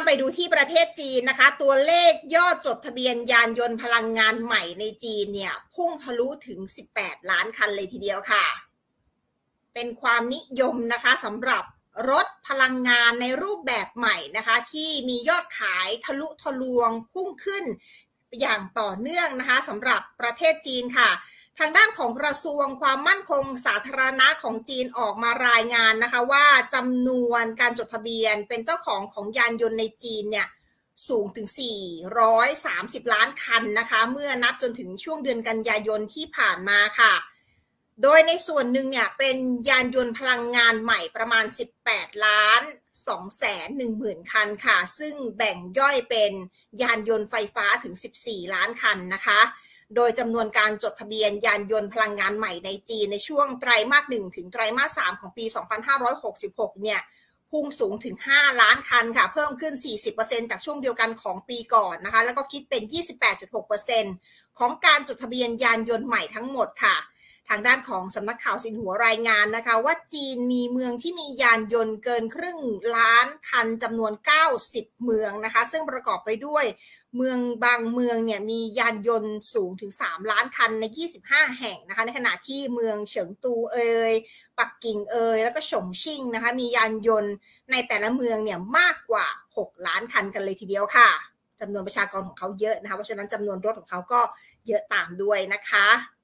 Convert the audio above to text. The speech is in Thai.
ไปดูที่ประเทศจีนนะคะตัวเลขยอดจดทะเบียนยานยนต์พลังงานใหม่ในจีนเนี่ยพุ่งทะลุถึง18ล้านคันเลยทีเดียวค่ะเป็นความนิยมนะคะสำหรับรถพลังงานในรูปแบบใหม่นะคะที่มียอดขายทะลุทะลวงพุ่งขึ้นอย่างต่อเนื่องนะคะสำหรับประเทศจีนค่ะทางด้านของกระทรวงความมั่นคงสาธารณะของจีนออกมารายงานนะคะว่าจำนวนการจดทะเบียนเป็นเจ้าของยานยนต์ในจีนเนี่ยสูงถึง430ล้านคันนะคะเมื่อนับจนถึงช่วงเดือนกันยายนที่ผ่านมาค่ะโดยในส่วนหนึ่งเนี่ยเป็นยานยนต์พลังงานใหม่ประมาณ18ล้าน210,000คันค่ะซึ่งแบ่งย่อยเป็นยานยนต์ไฟฟ้าถึง14ล้านคันนะคะโดยจำนวนการจดทะเบียนยานยนต์พลังงานใหม่ในจีนในช่วงไตรมาส1ถึงไตรมาส3ของปี2566เนี่ยพุ่งสูงถึง5ล้านคันค่ะเพิ่มขึ้น 40% จากช่วงเดียวกันของปีก่อนนะคะแล้วก็คิดเป็น 28.6% ของการจดทะเบียนยานยนต์ใหม่ทั้งหมดค่ะทางด้านของสำนักข่าวซินหัวรายงานนะคะว่าจีนมีเมืองที่มียานยนต์เกินครึ่งล้านคันจำนวน90เมืองนะคะซึ่งประกอบไปด้วยเมืองบางเมืองเนี่ยมียานยนต์สูงถึง3ล้านคันใน25แห่งนะคะในขณะที่เมืองเฉิงตูปักกิ่งแล้วก็ฉงชิ่งนะคะมียานยนต์ในแต่ละเมืองเนี่ยมากกว่า6ล้านคันกันเลยทีเดียวค่ะจำนวนประชากรของเขาเยอะนะคะเพราะฉะนั้นจำนวนรถของเขาก็เยอะตามด้วยนะคะ